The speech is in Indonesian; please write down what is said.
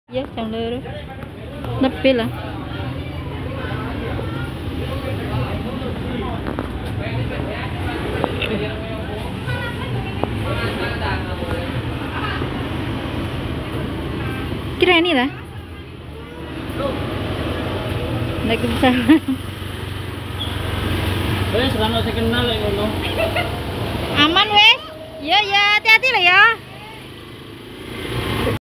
Iya, jam loro. Lebih lah. Kira ini lah. Naik pesawat. Wes, rano saya kenal ya ngono. Aman wes. Ya ya, hati-hati lah ya.